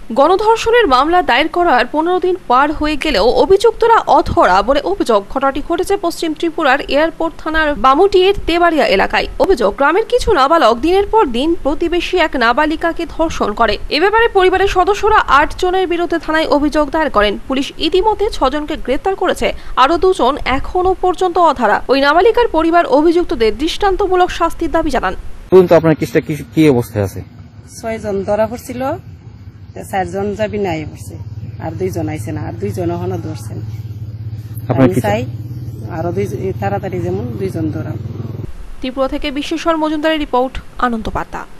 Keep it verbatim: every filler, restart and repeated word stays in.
গণধর্ষণের মামলা দায়ের করার পনেরো দিন পার হয়ে গেলেও অভিযুক্তরা অধরা বলে অভিযোগ। ঘটনাটি ঘটেছে পশ্চিম ত্রিপুরার এয়ারপোর্ট থানার বামুটির তেবাড়িয়া এলাকায়। অভিযোগ, গ্রামের কিছু নাবালক দিনের পর দিন প্রতিবেশী এক নাবালিকাকে ধর্ষণ করে। এ ব্যাপারে পরিবারের সদস্যরা আট জনের বিরুদ্ধে থানায় অভিযোগ দায়ের করেন। পুলিশ ইতিমধ্যে ছজনকে গ্রেপ্তার করেছে, আরো দুজন এখনো পর্যন্ত অধরা। ওই নাবালিকার পরিবার অভিযুক্তদের দৃষ্টান্তমূলক শাস্তির দাবি জানান। আপনার কেসটা কি অবস্থায় আছে? ছয়জন ধরা পড়ছিল, চারজন যাবি নাই পড়ছে, আর দুইজন আইছে না, আর দুইজন এখনো ধরছেন। আমি চাই আরো দুই তাড়াতাড়ি যেমন দুইজন ধরা। ত্রিপুরা থেকে বিশ্বেশ্বর মজুমদারের রিপোর্ট, আনন্দ বার্তা।